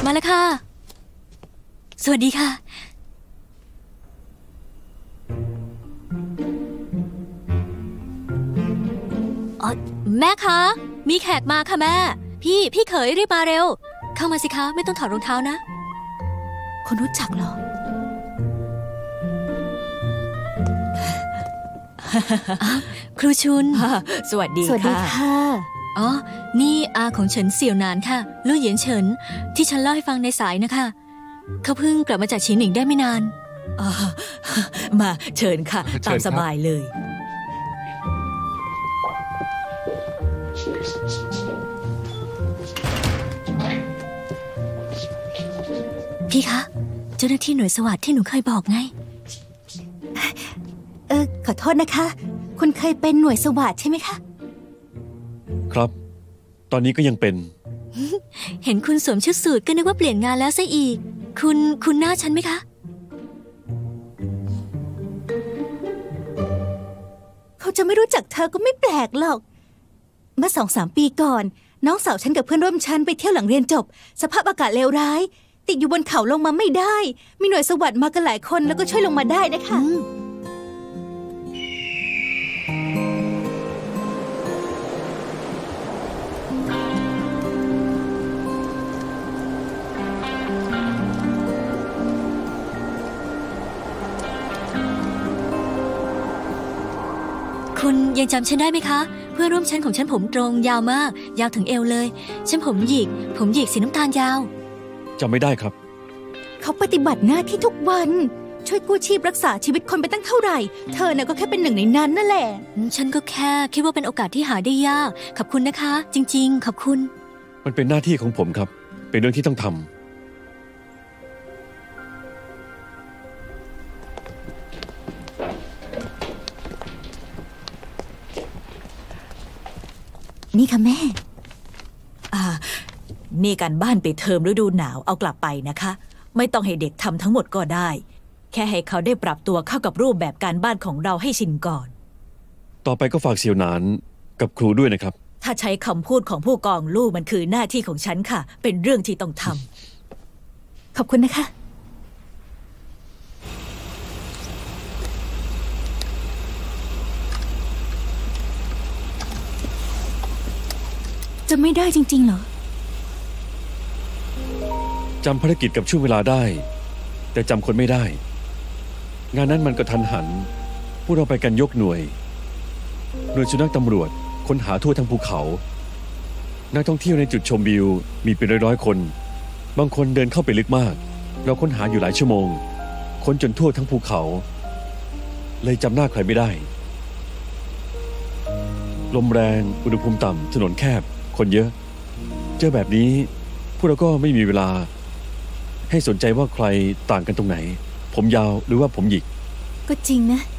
มาแล้วค่ะสวัสดีค่ะแม่คะมีแขกมาค่ะแม่พี่เขยรีบมาเร็วเข้ามาสิคะไม่ต้องถอดรองเท้านะคนรู้จักเหรอ ครูชุนสวัสดีค่ะสวัสดีค่ะอ๋อนี่อาของเฉินเสี่ยวนานค่ะลู่เหยียนเฉินที่ฉันเล่าให้ฟังในสายนะคะเขาเพิ่งกลับมาจากฉีหนิงได้ไม่นานมาเชิญค่ะตามสบายเลยพี่คะเจ้าหน้าที่หน่วยสวัสดิ์ที่หนูเคยบอกไงขอโทษนะคะคุณเคยเป็นหน่วยสวัสดิ์ใช่ไหมคะครับตอนนี้ก็ยังเป็นเห็นคุณสวมชุดสูทก็นึกว่าเปลี่ยนงานแล้วซะอีกคุณหน้าฉันไหมคะเขาจะไม่รู้จักเธอก็ไม่แปลกหรอกเมื่อ 2-3 ปีก่อนน้องสาวฉันกับเพื่อนร่วมชั้นไปเที่ยวหลังเรียนจบสภาพอากาศเลวร้ายติดอยู่บนเขาลงมาไม่ได้มีหน่วยสวัสดิ์มากันหลายคนแล้วก็ช่วยลงมาได้นะคะคุณยังจำฉันได้ไหมคะเพื่อนร่วมชั้นของฉันผมตรงยาวมากยาวถึงเอวเลยฉันผมหยิกสีน้ำตาลยาวจำไม่ได้ครับเขาปฏิบัติหน้าที่ทุกวันช่วยกู้ชีพรักษาชีวิตคนไปตั้งเท่าไหร่เธอน่ะก็แค่เป็นหนึ่งในนั้นนั่นแหละฉันก็แค่คิดว่าเป็นโอกาสที่หาได้ยากขอบคุณนะคะจริงๆขอบคุณมันเป็นหน้าที่ของผมครับเป็นเรื่องที่ต้องทำนี่ค่ะแม่นี่การบ้านปิดเทอมฤดูหนาวเอากลับไปนะคะไม่ต้องให้เด็กทำทั้งหมดก็ได้แค่ให้เขาได้ปรับตัวเข้ากับรูปแบบการบ้านของเราให้ชินก่อนต่อไปก็ฝากเสี่ยวหนานกับครูด้วยนะครับถ้าใช้คำพูดของผู้กองลู่มันคือหน้าที่ของฉันค่ะเป็นเรื่องที่ต้องทำขอบคุณนะคะจะไม่ได้จริงๆเหรอจำภารกิจกับช่วงเวลาได้แต่จำคนไม่ได้งานนั้นมันกระทันหันพวกเราไปกันยกหน่วยสุนัขตำรวจค้นหาทั่วทั้งภูเขานักท่องเที่ยวในจุดชมวิวมีเป็นร้อยๆคนบางคนเดินเข้าไปลึกมากเราค้นหาอยู่หลายชั่วโมงค้นจนทั่วทั้งภูเขาเลยจำหน้าใครไม่ได้ลมแรงอุณหภูมิต่ำถนนแคบคนเยอะเจอแบบนี้พวกเราก็ไม่มีเวลาให้สนใจว่าใครต่างกันตรงไหนผมยาวหรือว่าผมหยิกก็จริงนะ